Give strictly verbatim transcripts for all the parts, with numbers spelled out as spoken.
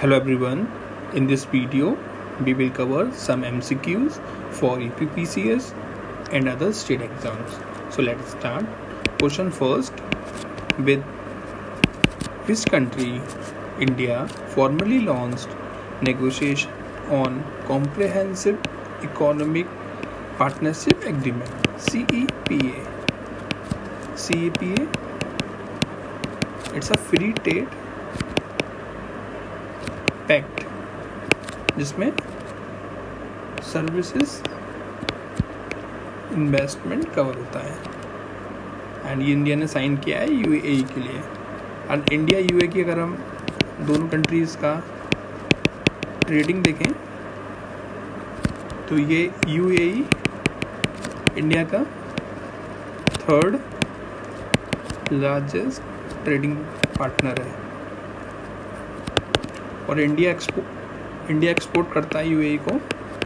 Hello everyone, in this video we will cover some M C Qs for U P P C S and other state exams. So let's start. Question first, with which country India formally launched negotiation on Comprehensive Economic Partnership Agreement C E P A. C E P A, it's a free trade pact जिसमें services investment cover होता है and ये India ने sign किया है UAE के लिए. And India UAE की अगर हम दोनों कंट्रीज़ का ट्रेडिंग देखें तो ये यूएई इंडिया का थर्ड लार्जेस्ट ट्रेडिंग पार्टनर है और इंडिया एक्सपोर्ट इंडिया एक्सपोर्ट करता है यूएई को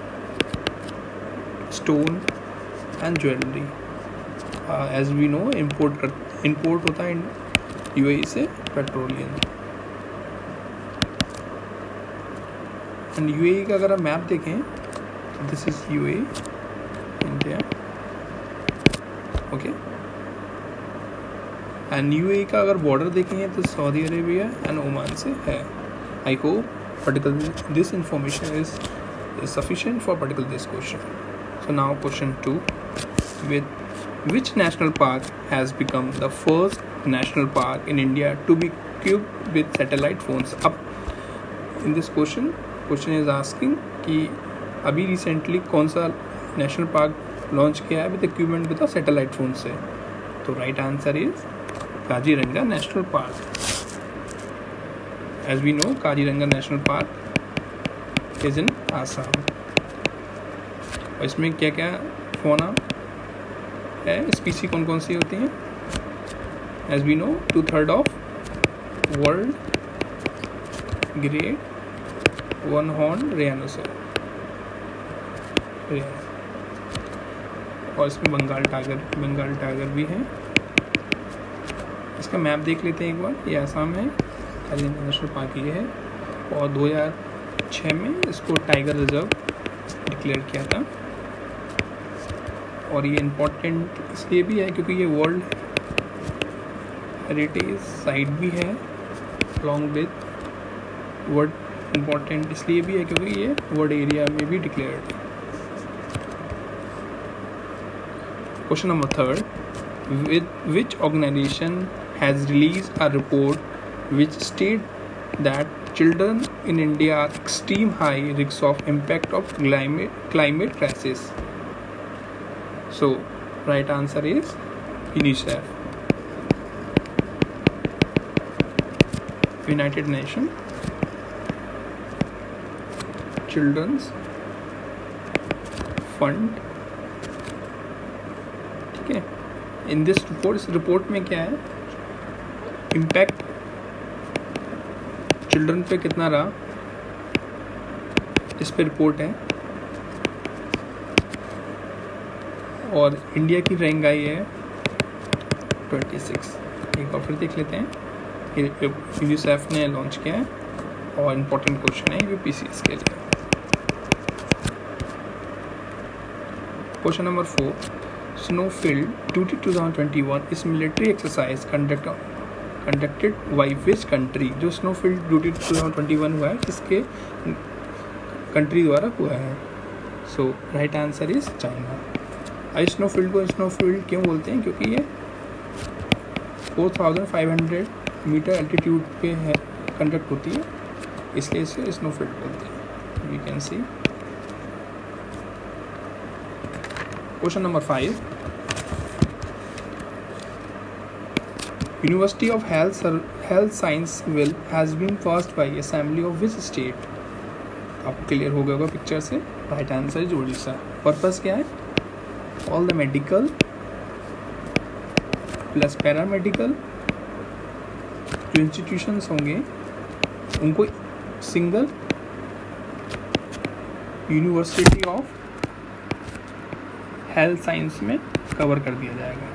stone and jewellery. As we know import कर इंपोर्ट होता है यूएई से पेट्रोलियम. एंड यूएई का अगर हम मैप देखें तो this is UAE India. Okay, and UAE का अगर बॉर्डर देखेंगे तो सऊदी अरेबिया एंड ओमान से है. I hope particularly this information is, is sufficient for particular this question. So now question two, with which national park has become the first national park in India to be equipped with satellite phones? Up in this question, question is asking कि अभी recently कौन सा national park launch किया है with equipment with a satellite phone से. तो right answer is Kaziranga national park. As we know, Kaziranga national park is in Assam. और इसमें क्या क्या फौना है, स्पीसी कौन कौन सी होती हैं? As we know, two third of world great one horn rhinoceros. और इसमें बंगाल टाइगर बंगाल टाइगर भी है. इसका मैप देख लेते हैं एक बार. ये आसाम है, काजीरंगा नेशनल पार्क ये है और दो हज़ार छह में इसको टाइगर रिजर्व डिक्लेयर किया था. और ये इम्पोर्टेंट इसलिए भी है क्योंकि ये वर्ल्ड हेरिटेज साइट भी है अलॉन्ग विद वर्ल्ड. इम्पोर्टेंट इसलिए भी है क्योंकि ये वर्ल्ड एरिया में भी डिक्लेयर्ड है. Question number third, with which organisation has release a report which state that children in India are extreme high risk of impact of climate climate crisis? So right answer is UNICEF, United Nations Children's Fund. ठीक है. In this report इस रिपोर्ट में क्या है, impact children पे कितना रहा, इस पे रिपोर्ट है. और इंडिया की रैंक आई है छब्बीस. एक बार फिर देख लेते हैं. यूनिसेफ ने लॉन्च किया है और इम्पोर्टेंट क्वेश्चन है यूपीसीएस के लिए. Question number four, snowfield duty two thousand twenty one is military exercise conduct conducted by which country. जो snowfield duty two thousand twenty one हुआ है किसके कंट्री द्वारा हुआ है? So right answer is China. इस स्नोफील्ड को स्नोफील्ड क्यों बोलते हैं? क्योंकि ये four thousand five hundred metre altitude पे है कंडक्ट होती है, इसलिए इसे स्नोफील्ड बोलते हैं. We can see. Question number five, University of Health Health Science Will has been passed by Assembly of which state? आपको क्लियर हो गया होगा पिक्चर से. Right answer is Orissa. Purpose क्या है? All the medical plus paramedical जो institutions होंगे उनको single university of health science में कवर कर दिया जाएगा.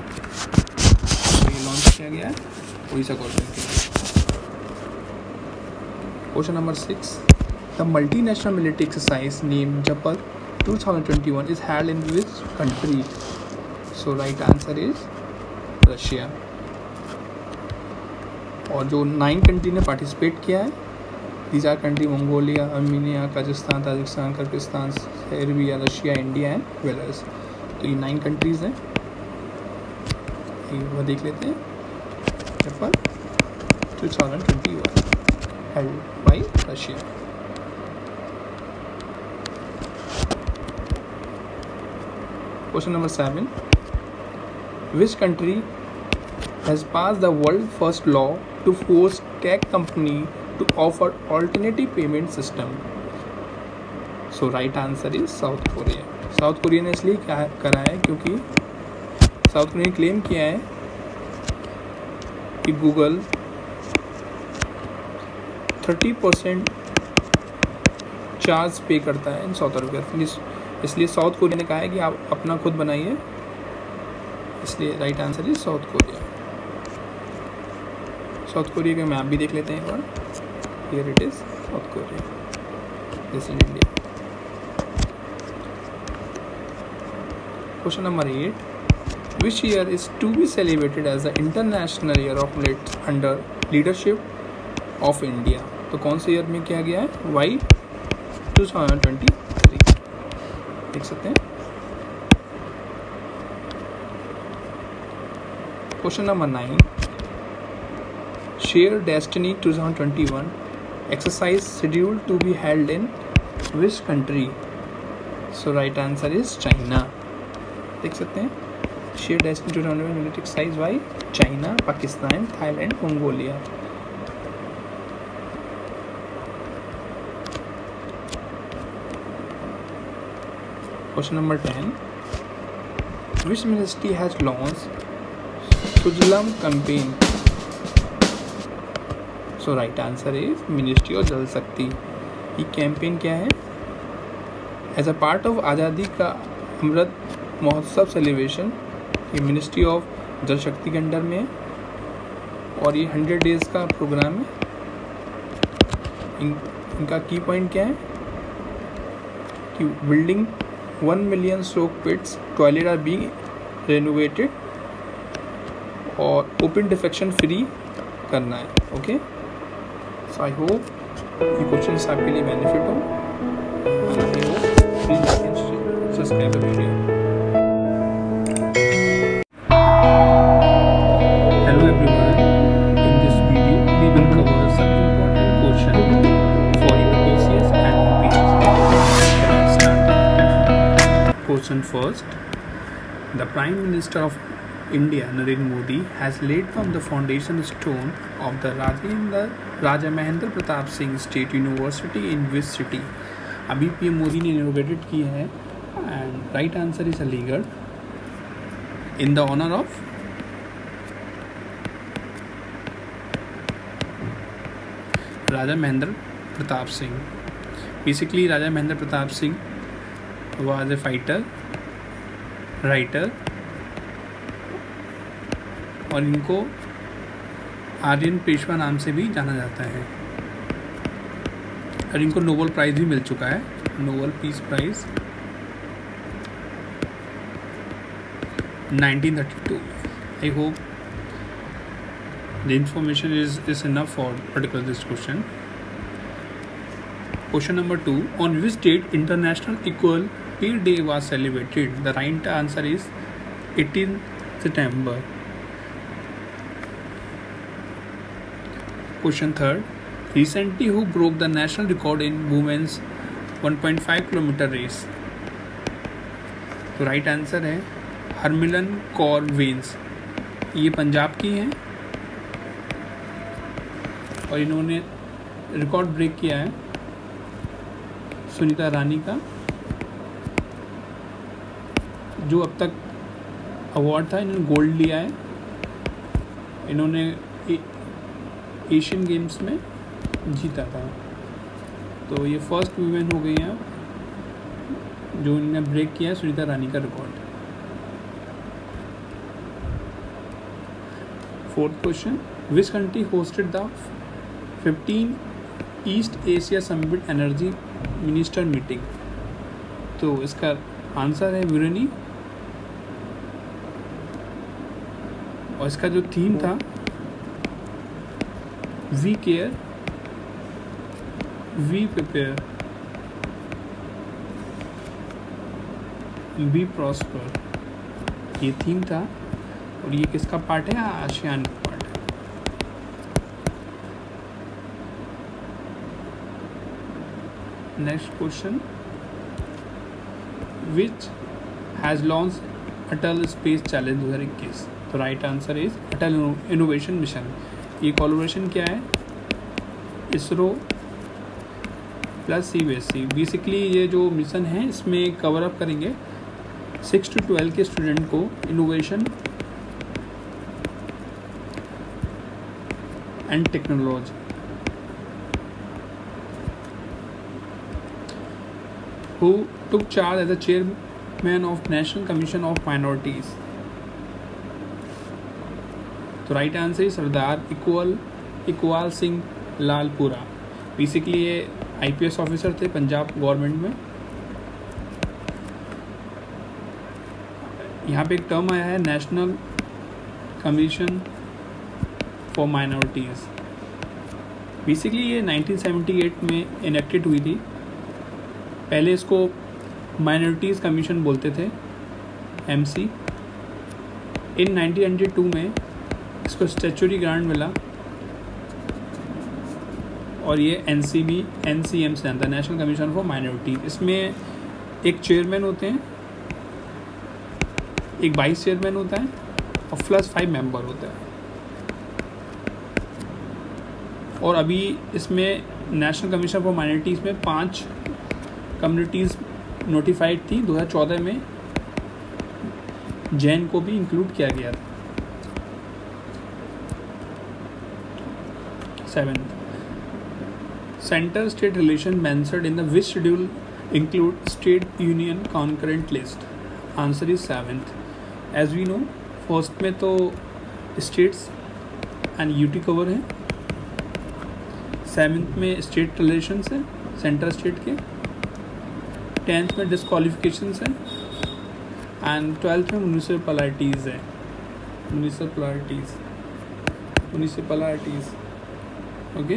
लॉन्च किया गया है उड़ीसा गवर्नमेंट के लिए. Question number six. The multinational military exercise named Japal twenty twenty-one is held in which country? So right answer is Russia. और जो नाइन कंट्री ने पार्टिसिपेट किया है, these are country Mongolia, Armenia, Kazakhstan, Tajikistan, Kyrgyzstan, Serbia, Russia, India and Belarus. तो ये nine countries हैं, वो देख लेते हैं. Paper twenty twenty-one held by Russia. Question number seven. Which country has passed the world first law to force tech company to offer alternative payment system? So right answer is South Korea. South Korea ने इसलिए क्या करा है क्योंकि south Korea ने claim किया है कि गूगल थर्टी परसेंट चार्ज पे करता है इन साउथ अफ्रीका. इसलिए साउथ कोरिया ने कहा है कि आप अपना खुद बनाइए. इसलिए right answer is South Korea. South Korea का मैप भी देख लेते हैं एक बार. Here it is South Korea, this is India. Question number eight. Which year is to be celebrated as the International Year of Millets under leadership of India? तो कौन से ईयर में किया गया है? Why twenty twenty-three. देख सकते हैं. Question number nine. Share Destiny twenty twenty-one exercise scheduled to be held in which country? So right answer is China. देख सकते हैं. Share Destiny twenty twenty-one military exercise by China, Pakistan, Thailand, Mongolia. Question number ten. Which ministry has launched Sujalam campaign? So right answer is Ministry of Jal Shakti. ये campaign क्या है? As a part of आज़ादी का Amrit Mahotsav celebration, ये ministry of जल शक्ति के under में है और ये हंड्रेड डेज का प्रोग्राम है. इन, इनका की पॉइंट क्या है कि building one million soak pits, toilet are being renovated और ओपन डिफेक्शन फ्री करना है. ओके, सो आई होप ये क्वेश्चन आपके लिए बेनिफिट हो. I hope please subscribe the video. First, the Prime Minister of India Narendra Modi has laid from the foundation stone of the Rajendra Raja Mahendra Pratap Singh State University in which city? अभी PM Modi ने innovated किया है and right answer is Aligarh in the honor of Raja Mahendra Pratap Singh. Basically, Raja Mahendra Pratap Singh was a fighter, writer और इनको आर्यन पेशवा नाम से भी जाना जाता है और इनको नोबेल प्राइज़ भी मिल चुका है, Nobel peace prize nineteen thirty-two. I hope the information is, is enough for particular this question. Question number two. On which date International Equal Pay Day was celebrated? The right answer is eighteenth September. Question third. Recently, who broke the national record in women's one point five kilometer race? तो right answer है Harmilan Kaur veins. ये पंजाब की हैं और इन्होंने record break किया है सुनीता रानी का, जो अब तक अवार्ड था इन्होंने गोल्ड लिया है. इन्होंने ए, एशियन गेम्स में जीता था. तो ये फर्स्ट वुमेन हो गई हैं जो इन्होंने ब्रेक किया है सुनीता रानी का record. Fourth question. Which country hosted the fifteen East Asia summit energy minister meeting? तो इसका आंसर है विरनी। और इसका जो थीम था we care we prepare we prosper, ये थीम था। और ये किसका पार्ट है? आसियान का पार्ट है। Next question, which has launch Atal space challenge दो हज़ार इक्कीस? तो right answer is Atal innovation mission. ये कोलैबोरेशन क्या है? ISRO plus C B S E. Basically ये जो मिशन है इसमें कवर अप करेंगे सिक्स टू ट्वेल्व के स्टूडेंट को innovation and technology. Who took charge as a chairman of national commission of minorities? तो right answer is Sardar Iqbal Iqbal Singh Lalpura. Basically ये I P S officer थे पंजाब गवर्नमेंट में। यहाँ पे एक टर्म आया है national commission for minorities. Basically ये नाइनटीन सेवेंटी एट में इनेक्टेड हुई थी। पहले इसको माइनॉरिटीज़ कमीशन बोलते थे, M C. In nineteen ninety two में इसको स्टैच्यूटरी ग्रांट मिला और ये N C B N C M से आता है, नेशनल कमीशन फॉर माइनॉरिटी। इसमें एक चेयरमैन होते हैं, एक वाइस चेयरमैन होता है और प्लस फाइव मेंबर होता है। और अभी इसमें नेशनल कमीशन फॉर माइनॉरिटीज़ में पांच कम्युनिटीज़ नोटिफाइड थी। दो हज़ार चौदह में जैन को भी इंक्लूड किया गया था। Seventh, centre state relation mentioned in the which schedule include state union concurrent list? Answer is seventh. As we know, first में तो स्टेट्स एंड यूटी कवर है, सेवेंथ में स्टेट रिलेशंस है सेंटर स्टेट के, tenth में disqualifications है and twelfth में municipalities है municipalities municipalities okay.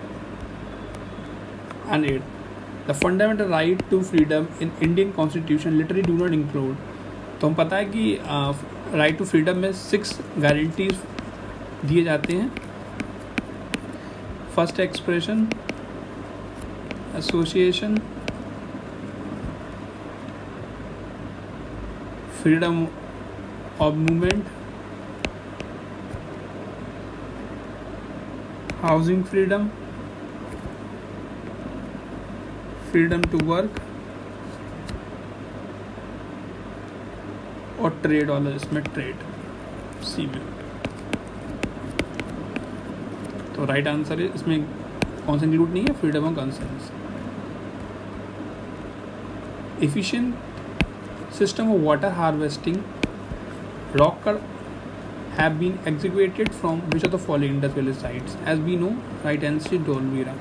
And eight, the fundamental right to freedom in Indian constitution literally do not include? तो हम पता है कि राइट टू फ्रीडम में सिक्स गारंटीज दिए जाते हैं। First, expression, association, freedom of movement, housing freedom, freedom to work और ट्रेड वाला, इसमें ट्रेड सी में। तो राइट आंसर है इसमें कौन सा इंक्लूड नहीं है? Freedom of concerns. Efficient system of water harvesting rock cut have been excavated from which of the following industrial sites? As we know, right answer is Dholvira.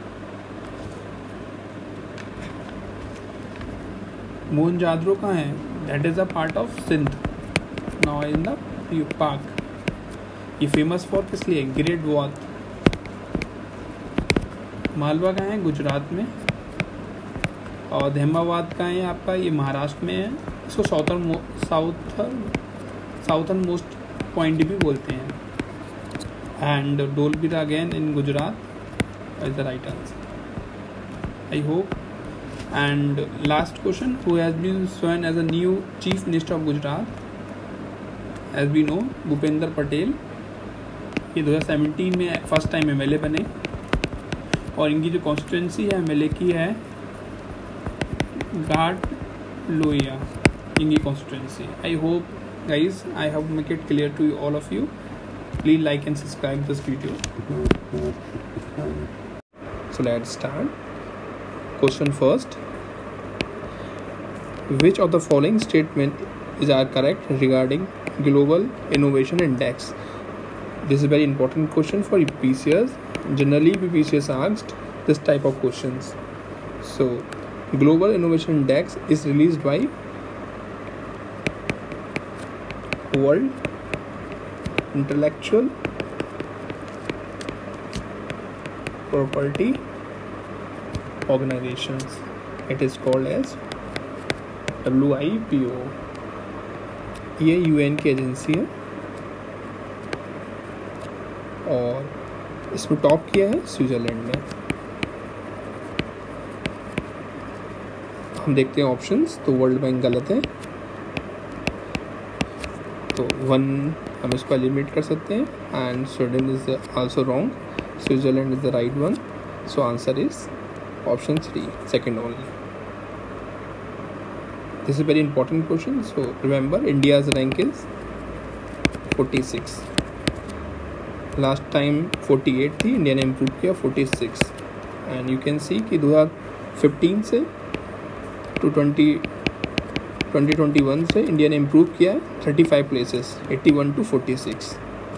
Mohenjodaro कहाँ है? That is a part of Sindh. Now in the park. ये famous for किस लिए? Great wall. Malwa कहाँ है? गुजरात में। और धैमाबाद कहाँ है आपका? ये महाराष्ट्र में है। इसको southern southern southern most point भी बोलते हैं। And Dholavira again in Gujarat is the right answer, I hope. And last question, who has been sworn as a new chief minister of Gujarat? As we know, Bhupendra Patel. ये दो हज़ार सत्रह में first time M L A बने और इनकी जो कॉन्स्टिट्यूंसी है एम एल ए की है घाट लोहिया, इनकी constituency. I hope guys, I have make it clear to you, all of you. Please like and subscribe this video. So let's start. Question first, which of the following statement is are correct regarding global innovation index? This is very important question for P C S. Generally P C S asked this type of questions. So Global Innovation Index is released by World Intellectual Property Organizations. It is called as W I P O. ये UN की agency है और इसमें top किया है Switzerland ने. हम देखते हैं ऑप्शंस. तो वर्ल्ड बैंक गलत है, तो वन हम इसको एलिमिनेट कर सकते हैं. And Sweden is also wrong. Switzerland is the right one. So answer is option three, second only. This is a very important question. So remember, India's rank is forty-six. Last time forty-eight थी, India ने improve किया forty-six. And you can सी कि twenty fifteen से टू twenty twenty-one से India ने improve किया thirty-five places, eighty-one to forty-six.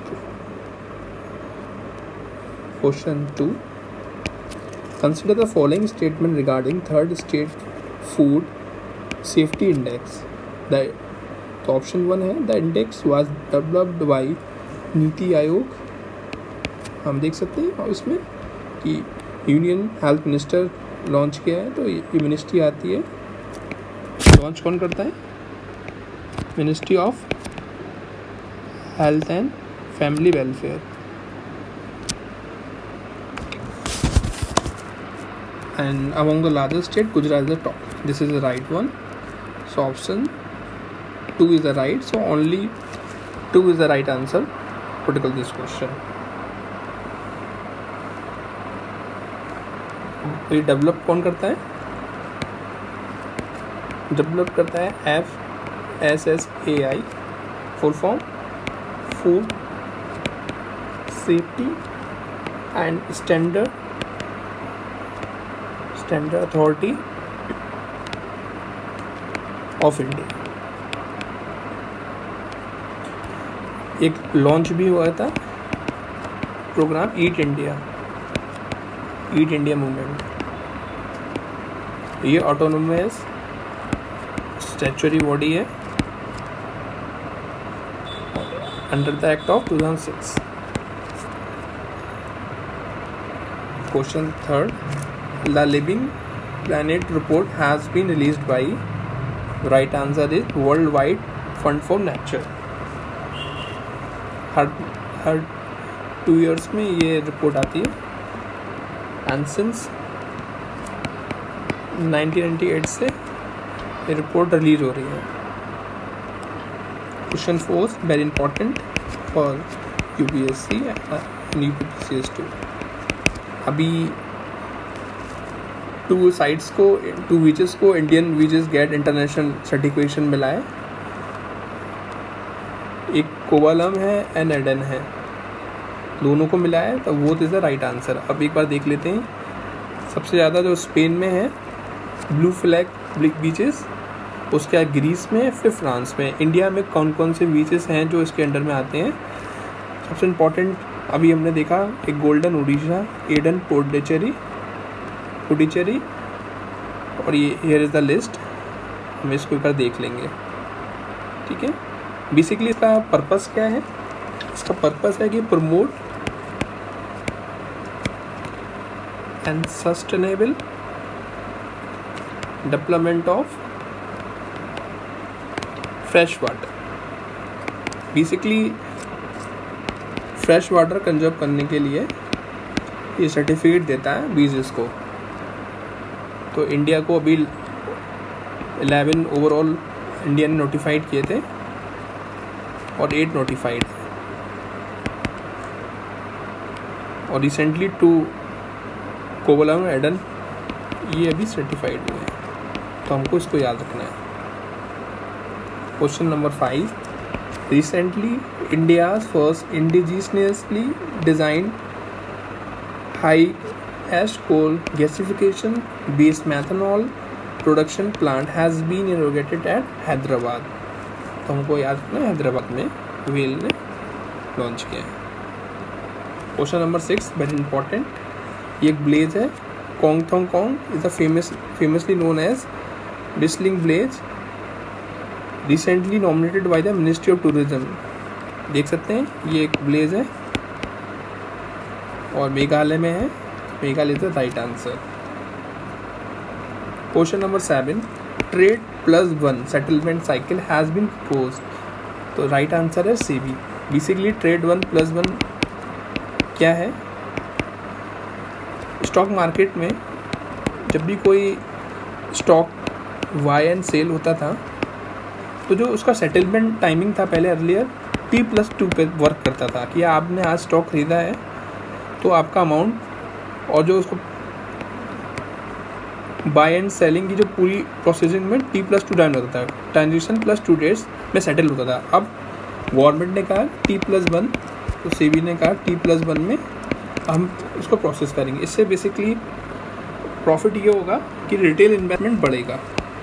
Question two. Consider the following statement regarding third state food safety index. The तो ऑप्शन वन है the index was developed by NITI Aayog. हम देख सकते हैं और इसमें कि यूनियन हेल्थ मिनिस्टर लॉन्च किया है. तो ये मिनिस्ट्री आती है, लॉन्च कौन करता है? Ministry of health and family welfare. And among the largest state, Gujarat is the top. This is the right one. So option two is the right. So only two is the right answer. Particle this question. ये develop कौन करता है? Develop करता है F S S A I, full form food safety and standard standard authority of India. एक launch भी हुआ था programme eat India, eat India movement. ये ऑटोनोमस स्टैट्यूटरी बॉडी है under the act of two thousand six. Question third. The Living Planet report has been released by, right answer is Worldwide Fund for Nature. हर हर two years में ये report आती है and since nineteen ninety-eight से ये report release हो रही है. Question four very important for U P S C and U P C S two. अभी टू साइट्स को, टू बीचेस को Indian beaches get international certification मिला है. एक कोवलम है एंड एडन है, दोनों को मिला है. तो वो इज़ द राइट आंसर. अब एक बार देख लेते हैं. सबसे ज़्यादा जो स्पेन में है ब्लू फ्लैग बीचेस, उसके बाद ग्रीस में, फिर फ्रांस में. इंडिया में कौन कौन से बीचेस हैं जो इसके अंडर में आते हैं? सबसे इम्पोर्टेंट अभी हमने देखा एक गोल्डन ओडिशा, एडन पोंडिचेरी पुडुचेरी, और ये हियर इज़ द लिस्ट. हम इसको एक बार देख लेंगे. ठीक है. बेसिकली इसका पर्पस क्या है? इसका पर्पस है कि promote and sustainable development of fresh water. Basically fresh water conserve करने के लिए ये सर्टिफिकेट देता है बीचेस को. तो इंडिया को अभी eleven ओवरऑल इंडिया ने नोटिफाइड किए थे और eight नोटिफाइड, और रिसेंटली टू कोवलम एडन ये अभी सर्टिफाइड हुए हैं. तो हमको इसको याद रखना है. Question number five. Recently India's first indigenously designed high ash coal gasification based methanol production plant has been inaugurated at Hyderabad. तो हमको याद रखना है हैदराबाद में वेल ने लॉन्च किया है. Question number six very important. ये एक ब्लेज है Kong Thong Kong is the famous famously known as Whistling Blaze, recently nominated by the Ministry of Tourism. देख सकते हैं ये एक ब्लेज है और मेघालय में है. Meghalaya is the right answer. Question number seven, trade plus one settlement cycle has been proposed. तो राइट आंसर है C B. Basically trade one plus one क्या है? स्टॉक मार्केट में जब भी कोई स्टॉक बाय एंड सेल होता था तो जो उसका सेटलमेंट टाइमिंग था पहले अर्लियर टी प्लस टू पे वर्क करता था कि आपने आज स्टॉक खरीदा है तो आपका अमाउंट और जो उसको बाय एंड सेलिंग की जो पूरी प्रोसेसिंग में टी प्लस टू टाइम लगता था. ट्रांजेक्शन प्लस टू डेट्स में सेटल होता था. अब गवर्नमेंट ने कहा टी प्लस वन, तो सेबी ने कहा टी प्लस वन में हम उसको प्रोसेस करेंगे. इससे बेसिकली प्रॉफिट ये होगा कि रिटेल इन्वेस्टमेंट बढ़ेगा.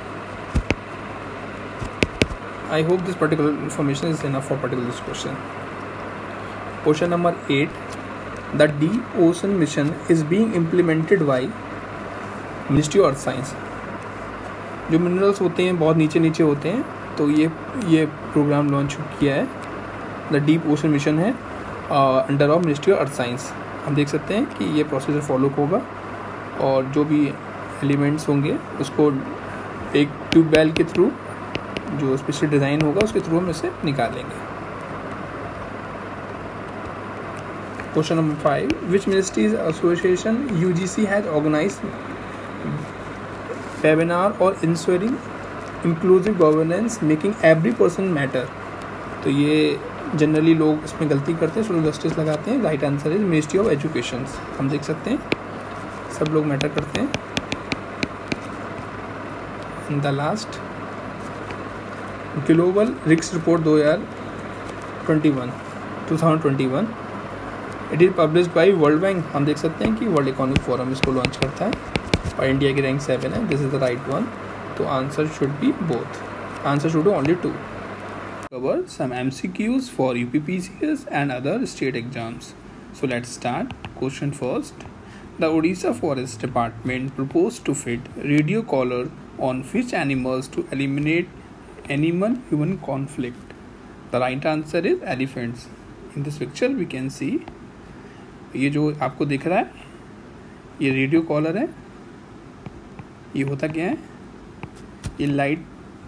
I hope this particular information is enough for particular this question. Question number eight, the deep ocean mission is being implemented by ministry of science. जो मिनरल्स होते हैं बहुत नीचे नीचे होते हैं, तो ये ये प्रोग्राम लॉन्च किया है. द डीप ओशन मिशन है under of ministry of science. हम देख सकते हैं कि ये प्रोसीजर फॉलो होगा और जो भी एलिमेंट्स होंगे उसको एक ट्यूबवेल के थ्रू जो स्पेशल डिज़ाइन होगा उसके थ्रू हम इसे निकालेंगे. Question number five, which ministries association U G C has organised webinar और ensuring inclusive governance making every person matter. तो ये जनरली लोग इसमें गलती करते हैं, सोशल जस्टिस लगाते हैं. Right answer is ministry of education. हम देख सकते हैं सब लोग मैटर करते हैं. In the last global risk report दो हज़ार इक्कीस, it is published by world bank. हम देख सकते हैं कि वर्ल्ड इकोनॉमिक फोरम इसको लॉन्च करता है और इंडिया की रैंक सेवन है. This is the right one. तो answer should be both. Answer should be only two. Cover some M C Qs for U P P C S and other state exams. So let's start. Question first. The Odisha Forest Department proposed to fit radio collar on which animals to eliminate animal-human conflict? The right answer is elephants. In this picture we can see ये जो आपको दिख रहा है ये radio collar है. ये होता क्या है? ये लाइट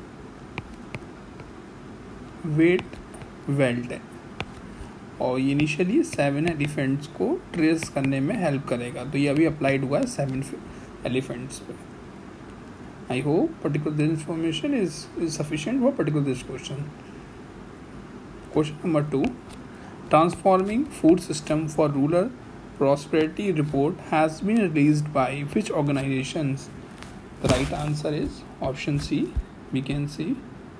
वेट वेल्ट है और ये इनिशियली सेवन एलिफेंट्स को ट्रेस करने में हेल्प करेगा. तो ये अभी अप्लाइड हुआ है सेवन एलिफेंट्स पे. I hope particular this information is is sufficient for particular this question. Question number two, transforming food system for rural prosperity report has been released by which organisations? The right answer is option C. We can see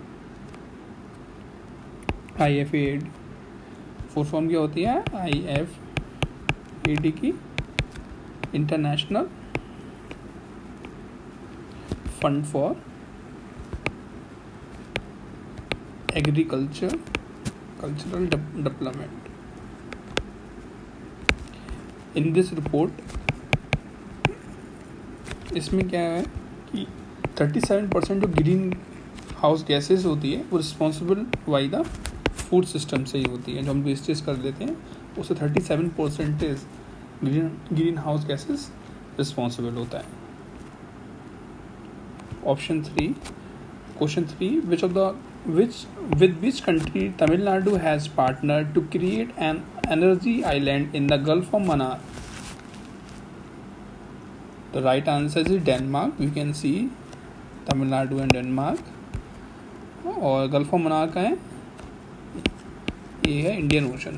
I F A D. Full form क्या होती है? I F A D की international fund for agriculture cultural development. In this report इसमें क्या है कि thirty seven percent जो greenhouse gases होती है वो responsible by the food system से ही होती है. जो हम वेस्टेज कर देते हैं उससे thirty seven percentage green greenhouse gases responsible होता है. Option three. Question three, which of the which with which country Tamil Nadu has partner to create an energy island in the gulf of Mannar? The right answer is Denmark. You can see Tamil Nadu and Denmark. और gulf of Mannar का है ये है Indian ocean.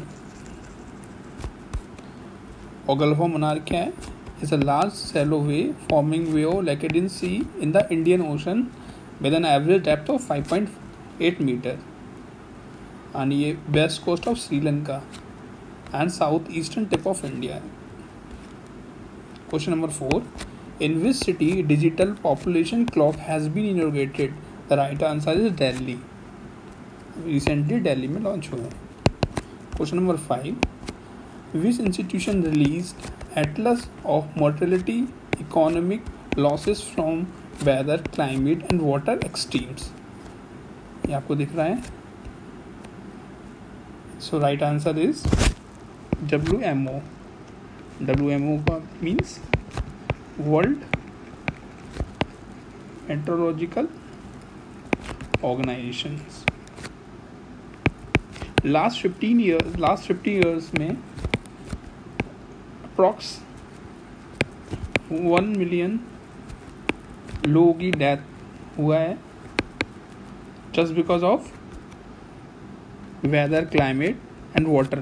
और gulf of Mannar क्या है? It's a large shallow way forming way of Laccadive sea in the Indian ocean with an average depth of five point eight metre. And ये west coast of Sri Lanka and south eastern tip of India. Question number four, in which city digital population clock has been inaugurated? The right answer is Delhi. Recently Delhi में launch हुआ है. Question number five, which institution released atlas of mortality economic losses from weather, climate and water extremes. ये आपको दिख रहा है. So right answer is W M O. W M O का means World Meteorological Organizations. Last fifteen years, last fifty years में approx one million लोगों की death हुआ है just because of weather, climate and water.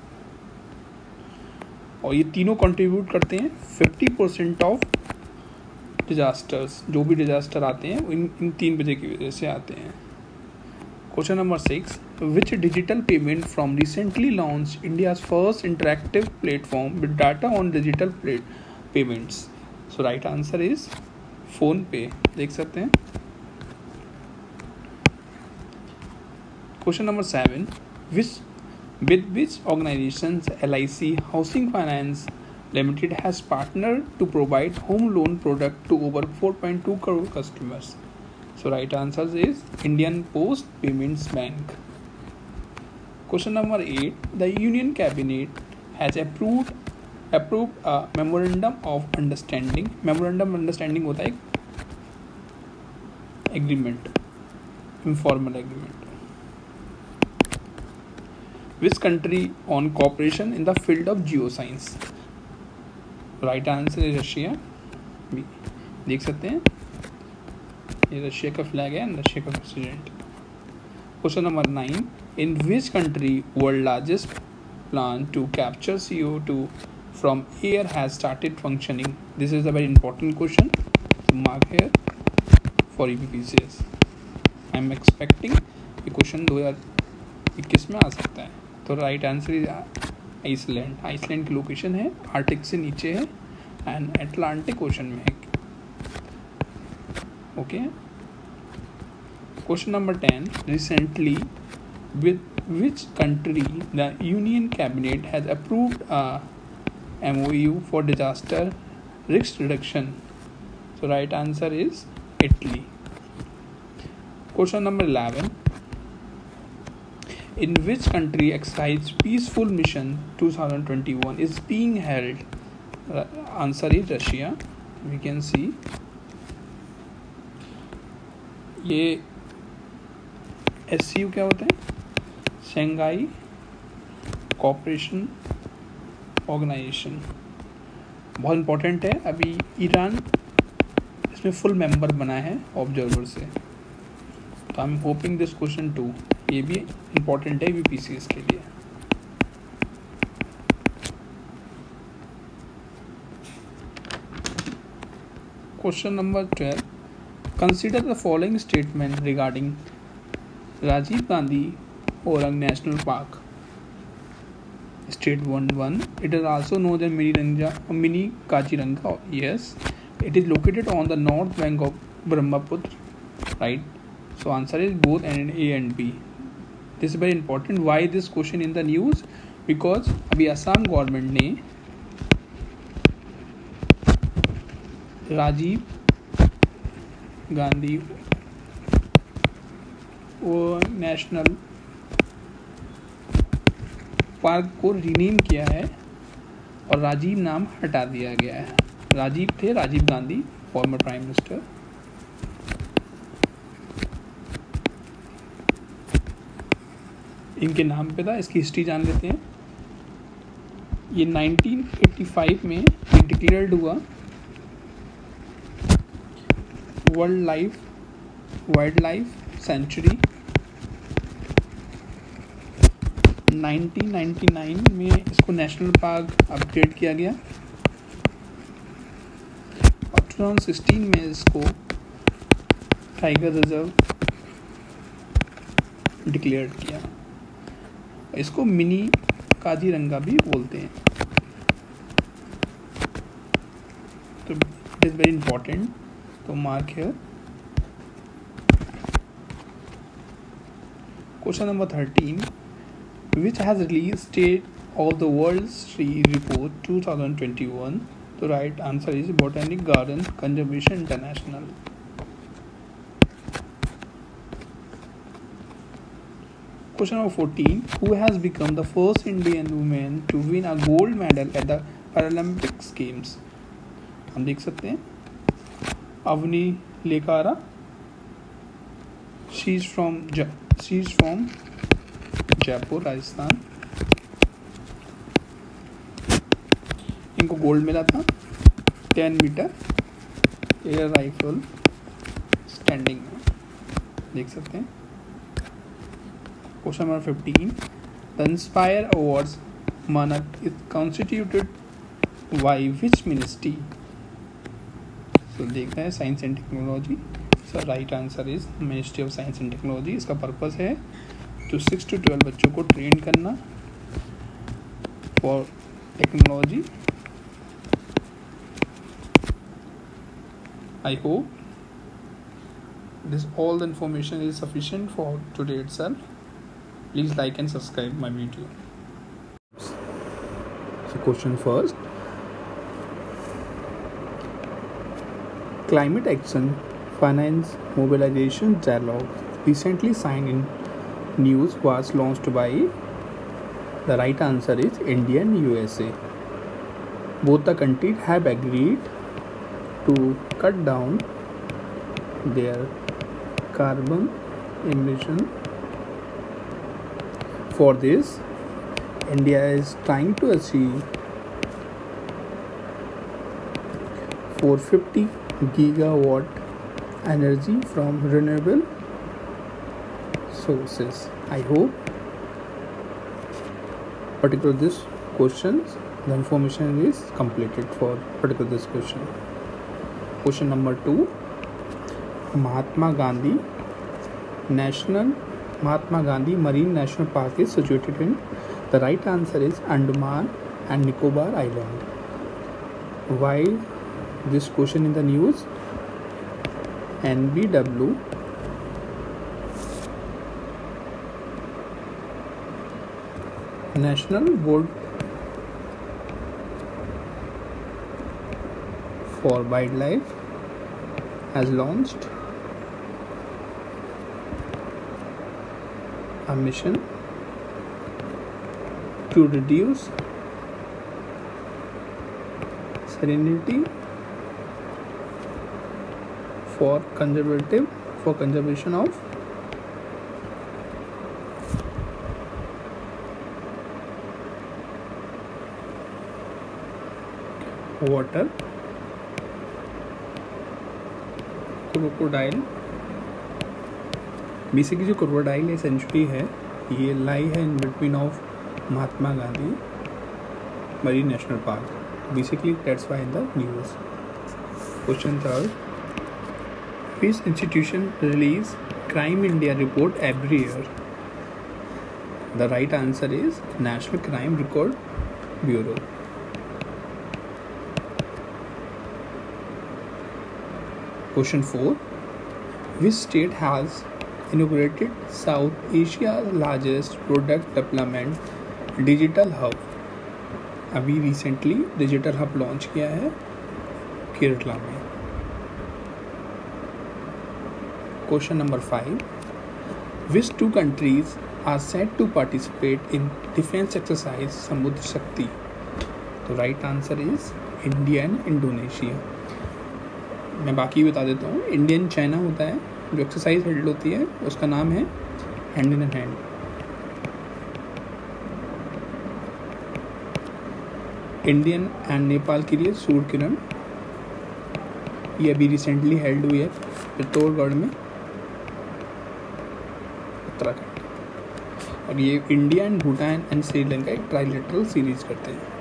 और ये तीनों contribute करते हैं फिफ्टी परसेंट ऑफ डिजास्टर्स. जो भी डिजास्टर आते हैं इन इन तीन वजह की वजह से आते हैं. Question number six. Which digital payment from recently launched India's first interactive platform with data on digital plate payments? So right answer is phone pay. देख सकते हैं. Question number seven. Which with which organizations L I C Housing Finance Limited has partnered to provide home loan product to over four point two crore customers? So right answer is Indian Post Payments Bank. Question number eight. The Union Cabinet has approved approved a memorandum of understanding. Memorandum of understanding होता है एक agreement, informal agreement. Which country on cooperation in the field of geoscience? Right answer is Russia. देख सकते हैं ये Russia का flag है, Russia का president. Question number nine. In which country world largest plant to capture C O two from air has started functioning? This is a very important question. So mark here for U P P C S. I am expecting ये question दो हज़ार इक्कीस में आ सकता है. तो right answer is Iceland. Iceland की location है आर्टिक से नीचे है एंड अटलांटिक ओशन में है. Okay. Question number ten. Recently, with which country the Union Cabinet has approved a M O U for disaster risk reduction? So right answer is Italy. Question number eleven. In which country exercise Peaceful Mission twenty twenty-one is being held? Uh, answer is Russia. We can see ये S C U क्या होता है? Shanghai cooperation organisation. बहुत important है. अभी Iran इसमें full member बना है ऑब्जर्वर से. तो I am hoping this question too ये भी इम्पोर्टेंट है यूपीसीएस के लिए. Question number twelve. Consider the following statement regarding Rajiv Gandhi Orang National Park. State one one. It is also known as Mini Ranja, Mini Kaziranga. Yes, it is located on the north bank of Brahmaputra. Right. So answer is both and A and B. This is very important. Why this question in the news? Because अभी Assam government ने राजीव गांधी वो national park को rename किया है और राजीव नाम हटा दिया गया है. राजीव थे Rajiv Gandhi, former prime minister. इनके नाम पे था. इसकी हिस्ट्री जान लेते हैं. ये नाइनटीन एटी फाइव में ये डिक्लेयर्ड हुआ world life wildlife sanctuary. Nineteen ninety nine में इसको नेशनल पार्क अपग्रेड किया गया और टू थाउजेंड सिक्सटीन में इसको टाइगर रिजर्व डिक्लेयर किया. इसको मिनी काजीरंगा भी बोलते हैं. तो इट इज़ वेरी इंपॉर्टेंट. तो mark here. Question number thirteen. Which has released State of the World's Tree Report twenty twenty-one. तो right answer is botanic garden conservation international. Question number fourteen. Who has become the first Indian woman to win a gold medal at the Paralympics Games? हम देख सकते हैं Avani Lekhara. She is from she is from Jaipur Rajasthan. इनको gold मिला था ten metre air rifle standing में. देख सकते हैं. Question number fifteen. The Inspire Awards मानक is constituted by which ministry? So देखते हैं science and technology. So right answer is Ministry of Science and Technology. इसका पर्पस है जो सिक्स टू ट्वेल्व बच्चों को ट्रेन करना for technology. I hope this all the information is sufficient for today itself. Please like and subscribe my video. So question first. Climate Action Finance Mobilization Dialogue recently signed in news was launched by. The right answer is India and U S A. Both the countries have agreed to cut down their carbon emission. For this, India is trying to achieve four hundred fifty gigawatt energy from renewable sources. I hope particular this questions the information is completed for particular this question. Question number two. Mahatma Gandhi National Mahatma Gandhi Marine National Park is situated in. The right answer is Andaman and Nicobar Island. Why this question in the news? N B W National Board for Wildlife has launched a mission to reduce salinity for conservative for conservation of water. Crocodile basically जो crocodile है sanctuary है ये lie है in between of Mahatma Gandhi marine national park. Basically that's why in the news. Question third. Which institution release Crime India report every year? The right answer is National Crime Record Bureau. Question four. Which state has inaugurated South Asia's largest product development digital hub? अभी recently digital hub launch किया है केरला में. Question number five. Which two countries are said to participate in defense exercise Samudra Shakti? The right answer is India and Indonesia. मैं बाकी बता देता हूँ. Indian China होता है जो एक्सरसाइज हेल्ड होती है उसका नाम है hand in hand. Indian and Nepal के लिए सूर्य किरण ये अभी रिसेंटली हेल्ड हुई है पिथौरागढ़ में उत्तराखंड. और ये India and Bhutan and Sri Lanka एक ट्राइलेटरल सीरीज करते हैं.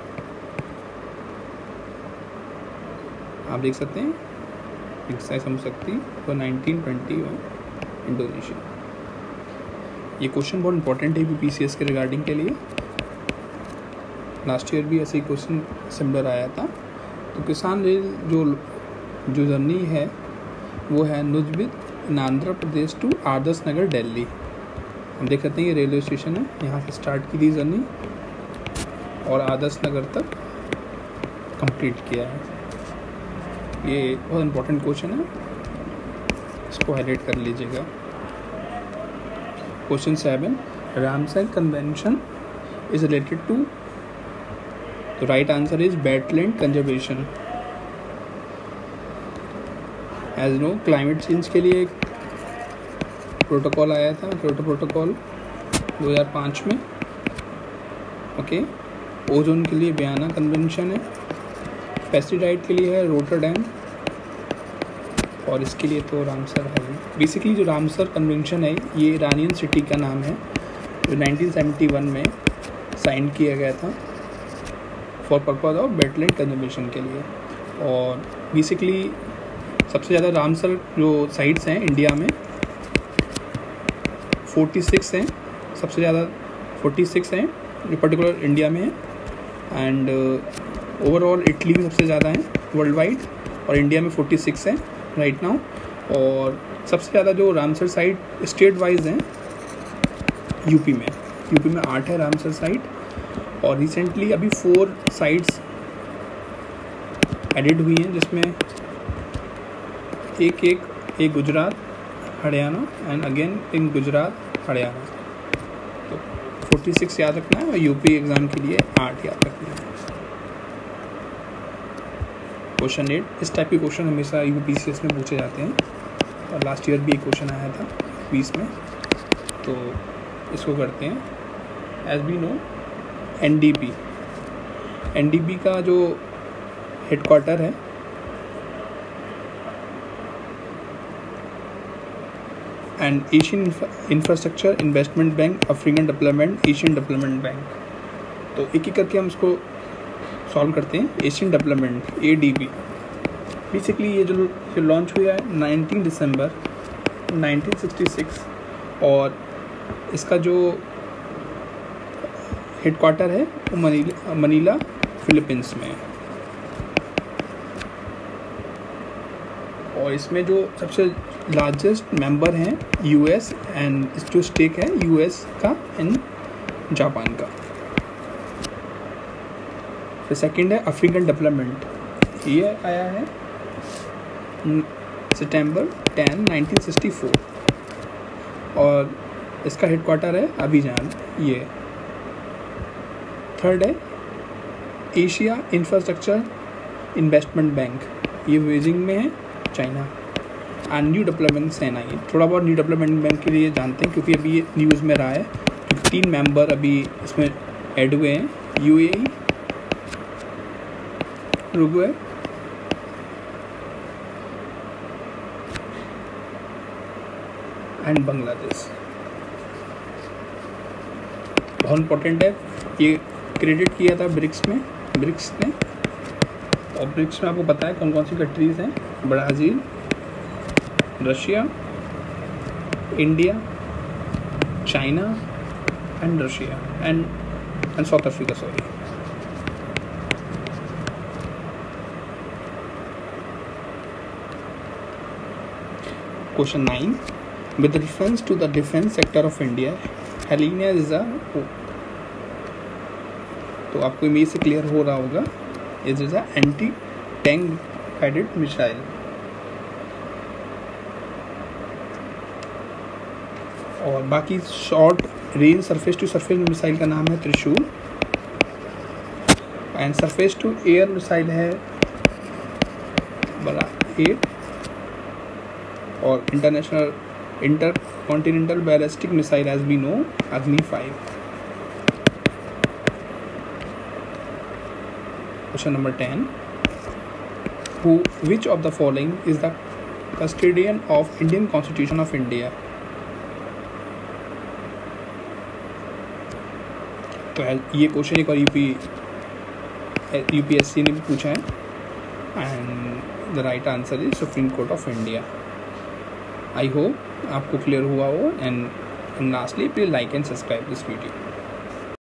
आप देख सकते हैं एक्सरसाइज समझ सकती तो नाइनटीन ट्वेंटी वन इंडोनेशिया. ये क्वेश्चन बहुत इंपॉर्टेंट है बीपीसीएस के रिगार्डिंग के लिए. लास्ट ईयर भी ऐसे ही क्वेश्चन सिमिलर आया था. तो किसान रेल जो जो जर्नी है वो है नुजबित इन आंध्र प्रदेश टू आदर्श नगर दिल्ली. हम देख सकते हैं ये रेलवे स्टेशन है. यहाँ से स्टार्ट की थी जर्नी और आदर्श नगर तक कंप्लीट किया है। ये बहुत इंपॉर्टेंट क्वेश्चन है, इसको हाईलाइट कर लीजिएगा। Question seven, Ramsar convention is related to, तो right answer is wetland conservation. As know climate change के लिए एक प्रोटोकॉल आया था, क्योटो प्रोटोकॉल दो हज़ार पाँच में। ओके, ओजोन के लिए वियना कन्वेंशन है, पेस्टिसाइड के लिए है रोटरडैम, और इसके लिए तो रामसर है। बेसिकली जो रामसर कन्वेंशन है ये ईरानियन सिटी का नाम है, जो नाइनटीन सेवेंटी वन में साइन किया गया था for purpose of wetland conservation के लिए। और बेसिकली सबसे ज़्यादा रामसर जो साइट्स हैं इंडिया में छियालीस हैं, सबसे ज़्यादा छियालीस हैं जो पर्टिकुलर इंडिया में है। एंड ओवरऑल इटली में सबसे ज़्यादा हैं वर्ल्ड वाइड, और इंडिया में छियालीस हैं राइट नाउ। और सबसे ज़्यादा जो रामसर साइट स्टेट वाइज हैं यूपी में, यूपी में आठ है रामसर साइट, और रिसेंटली अभी फोर साइट्स एडिड हुई हैं, जिसमें एक एक एक Gujarat Haryana and again in Gujarat Haryana. तो छियालीस याद रखना है, और यूपी एग्ज़ाम के लिए आठ याद रखना है। क्वेश्चन एट, इस टाइप के क्वेश्चन हमेशा यूपीसीएस में पूछे जाते हैं, और लास्ट ईयर भी एक क्वेश्चन आया था बीस में। तो इसको करते हैं। As we know NDP, NDP का जो हेडक्वार्टर है and Asian infrastructure investment bank, African development, Asian development bank. तो एक एक करके हम इसको सॉल्व करते हैं। Asian development A D B, basically ये जो जो लॉन्च हुआ है nineteen December nineteen sixty six, और इसका जो हेडक्वार्टर है वो मनीला मनीला फिलीपींस में है। और इसमें जो सबसे लार्जेस्ट मेंबर हैं यूएस, एंड जो स्टेक है यूएस का एंड जापान का। फिर सेकंड है अफ्रीकन डेवलपमेंट, ये आया है September ten nineteen sixty four, और इसका हेडक्वार्टर है अबीजान ये। थर्ड है एशिया इंफ्रास्ट्रक्चर इन्वेस्टमेंट बैंक, ये बीजिंग में है चाइना। एंड न्यू डेवलपमेंट सेना, ये थोड़ा बहुत न्यू डेवलपमेंट बैंक के लिए जानते हैं क्योंकि अभी ये न्यूज़ में रहा है, क्योंकि तीन मेंबर अभी इसमें ऐड हुए हैं, यूएई, उरुग्वे एंड बांग्लादेश। बहुत इंपॉर्टेंट है, ये क्रेडिट किया था ब्रिक्स में, ब्रिक्स ने। और ब्रिक्स में आपको पता है कौन कौन सी कंट्रीज़ हैं, Brazil, Russia, India, China and Russia and and South Africa, sorry. Question nine, with reference to the defense sector of India, Helena is a, तो आपको इमेज से क्लियर हो रहा होगा, it is a anti tank guided missile. और बाकी short range surface to surface missile का नाम है Trishul, and surface to air missile है बड़ा एट, और international inter continental ballistic missile as we know Agni five. Question number ten, who which of the following is the custodian of Indian constitution of India. तो ये question एक और UP UPSC ने भी पूछा है, and the right answer is supreme court of India. I hope आपको clear हुआ हो, and lastly please like and subscribe this video.